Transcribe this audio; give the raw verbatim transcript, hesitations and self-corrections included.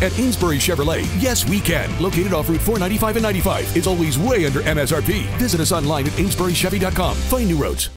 At Amesbury Chevrolet, yes, we can. Located off Route four ninety-five and ninety-five. It's always way under M S R P. Visit us online at amesbury chevy dot com. Find new roads.